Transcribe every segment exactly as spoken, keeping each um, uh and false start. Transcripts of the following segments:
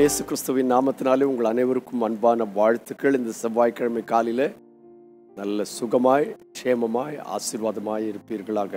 இயேசு கிறிஸ்துவின் நாமத்தினாலே உங்கள் அனைவருக்கும் அன்பான வாழ்த்துக்கள். இந்த செவ்வாய்க்கிழமை காலையில் நல்ல சுகமாய் க்ஷேமமாய் ஆசீர்வாதமாய் இருப்பீர்களாக.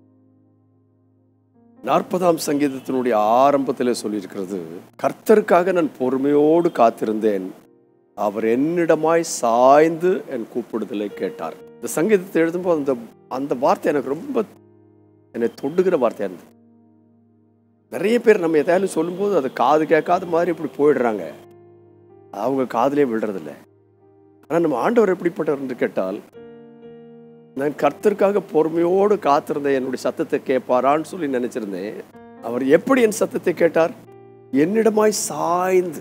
நாற்பதாம் சங்கீதத்தினுடைய ஆரம்பத்தில் சொல்லியிருக்கிறது, கர்த்தருக்காக நான் பொறுமையோடு காத்திருந்தேன், அவர் என்னிடமாய் சாய்ந்து என் கூப்பிடுதலை கேட்டார். இந்த சங்கீதத்தை எழுதும்போது அந்த அந்த வார்த்தை எனக்கு ரொம்ப என்னை தொடுகிற வார்த்தையாக இருந்தது. நிறைய பேர் நம்ம எதாவது சொல்லும்போது அது காது கேட்காத மாதிரி இப்படி போயிடுறாங்க, அவங்க காதுலேயே விடுறதில்ல. ஆனால் நம்ம ஆண்டவர் எப்படிப்பட்டவர் என்று கேட்டால், நான் கர்த்தருக்காக பொறுமையோடு காத்திருந்தேன், என்னுடைய சத்தத்தை கேட்பாரான்னு சொல்லி நினைச்சிருந்தேன். அவர் எப்படி என் சத்தத்தை கேட்டார்? என்னிடமாய் சாய்ந்து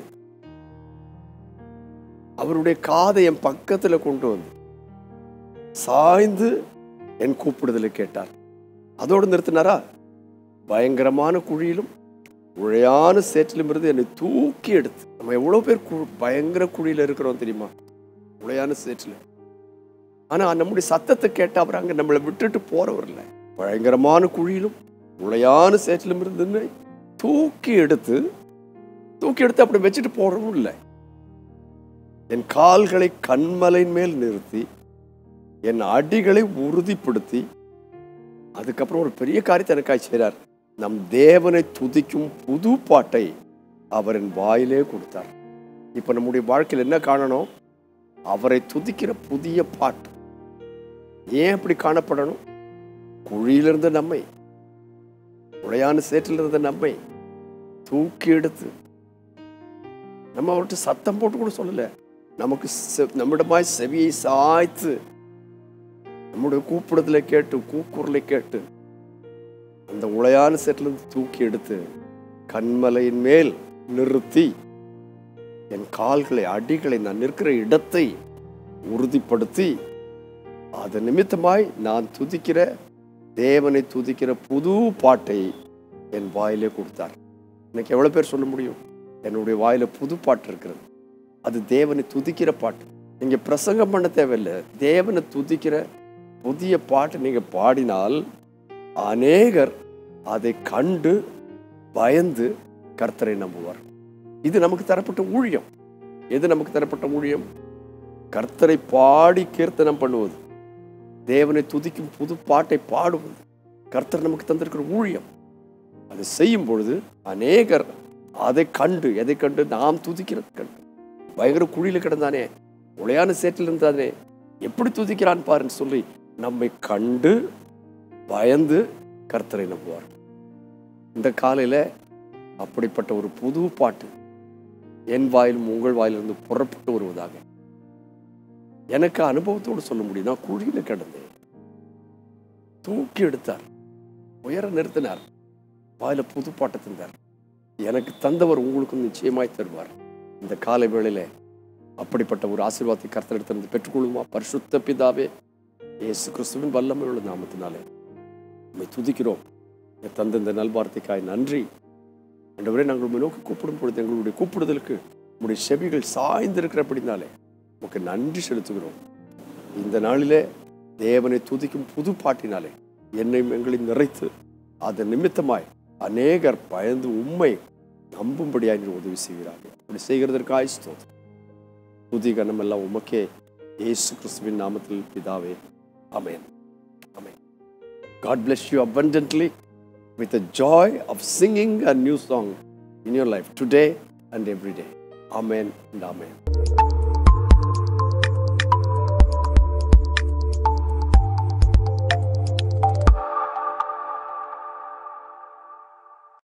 அவருடைய காதை என் பக்கத்தில் கொண்டு வந்து சாய்ந்து என் கூப்பிடுதலை கேட்டார். அதோடு நிறுத்தினாரா? பயங்கரமான குழியிலும் உழையான சேற்றிலும் இருந்து என்னை தூக்கி எடுத்து, நம்ம எவ்வளோ பேர் கு பயங்கர குழியில் இருக்கிறோம் தெரியுமா, உழையான சேற்றில். ஆனால் நம்முடைய சத்தத்தை கேட்ட அவர் அங்கே நம்மளை விட்டுட்டு போறவர் இல்லை. பயங்கரமான குழியிலும் உழையான சேற்றிலும் இருந்து தூக்கி எடுத்து தூக்கி எடுத்து அப்படி வச்சுட்டு போறவும் இல்லை. என் கால்களை கண்மலையின் மேல் நிறுத்தி என் அடிகளை உறுதிப்படுத்தி, அதுக்கப்புறம் ஒரு பெரிய காரியத்தை எனக்காய் செய்கிறார். நம் தேவனை துதிக்கும் புது பாட்டை அவர் என் வாயிலே கொடுத்தார். இப்போ நம்முடைய வாழ்க்கையில் என்ன காணணும்? அவரை துதிக்கிற புதிய பாட்டு. ஏன் அப்படி காணப்படணும்? குழியிலிருந்த நம்மை, உழையான சேற்றிலிருந்த நம்மை தூக்கி எடுத்து, நம்ம அவர்கிட்ட சத்தம் போட்டு கூட சொல்லலை, நமக்கு நம்மிடமாய் செவியை சாய்த்து நம்முடைய கூப்பிடுதலை கேட்டு கூக்குரலை கேட்டு அந்த உளையான சேற்றிலிருந்து தூக்கி எடுத்து கண்மலையின் மேல் நிறுத்தி என் கால்களை அடிகளை நான் நிற்கிற இடத்தை உறுதிப்படுத்தி, அது நிமித்தமாய் நான் துதிக்கிற தேவனை துதிக்கிற புது பாட்டை என் வாயிலே கொடுத்தார். இன்னைக்கு எவ்வளவு பேர் சொல்ல முடியும், என்னுடைய வாயில புது பாட்டு இருக்கிறது, அது தேவனை துதிக்கிற பாட்டு. நீங்க பிரசங்கம் பண்ண தேவையில்லை, தேவனை துதிக்கிற புதிய பாட்டு நீங்க பாடினால் அநேகர் அதை கண்டு பயந்து கர்த்தரை நம்புவார். இது நமக்கு தரப்பட்ட ஊழியம். எது நமக்கு தரப்பட்ட ஊழியம்? கர்த்தரை பாடி கீர்த்தனம் பண்ணுவது, தேவனை துதிக்கும் புது பாட்டை பாடுவது, கர்த்தர் நமக்கு தந்திருக்கிற ஊழியம். அதை செய்யும் பொழுது அநேகர் அதை கண்டு, எதை கண்டு? நாம் துதிக்கிறது கண்டு. பயங்கர குழியில கிடந்தானே, உளையான சேற்றில் இருந்தானே, எப்படி துதிக்கிறான் பாருன்னு சொல்லி நம்மை கண்டு பயந்து கர்த்தரை நம்புவார். இந்த காலையில் அப்படிப்பட்ட ஒரு புது பாட்டு என் வாயிலும் உங்கள் வாயிலிருந்து புறப்பட்டு வருவதாக. எனக்கு அனுபவத்தோடு சொல்ல முடியும். நான் குழியில கிடந்தேன், தூக்கி எடுத்தார், உயர நிறுத்தினார், வாயில புது பாட்டை தந்தார். எனக்கு தந்தவர் உங்களுக்கும் நிச்சயமாய் தருவார். இந்த காலை வேளையில அப்படிப்பட்ட ஒரு ஆசீர்வாதத்தை கர்த்தரிடத்திலிருந்து பெற்றுக்கொள்ளுமா? பரிசுத்த பிதாவே, இயேசு கிறிஸ்துவின் வல்லமை உள்ள நாமத்தினாலே உம்மை துதிக்கிறோம். தந்த இந்த நல்வார்த்தைக்காய் நன்றி. ஆண்டவரே, நாங்கள் உம்மை நோக்கி கூப்பிடும் பொழுது எங்களுடைய கூப்பிடுதலுக்கு உங்களுடைய செவிகள் சாய்ந்திருக்கிறபடினாலே உமக்கு நன்றி செலுத்துகிறோம். இந்த நாளிலே தேவனை துதிக்கும் புது பாட்டினாலே என்னையும் எங்களையும் நிறைத்து அதன் நிமித்தமாய் அநேகர் பயந்து உம்மை நம்பும்படியாய் நீர் உதவி செய்கிறார்கள். அப்படி செய்கிறதற்காய் ஸ்தோத்திரம். துதி கனம் எல்லாம் உமக்கே, இயேசு கிறிஸ்துவின் நாமத்தில் பிதாவே, ஆமென். Amen. God bless you abundantly with the joy of singing a new song in your life today and every day. Amen and amen.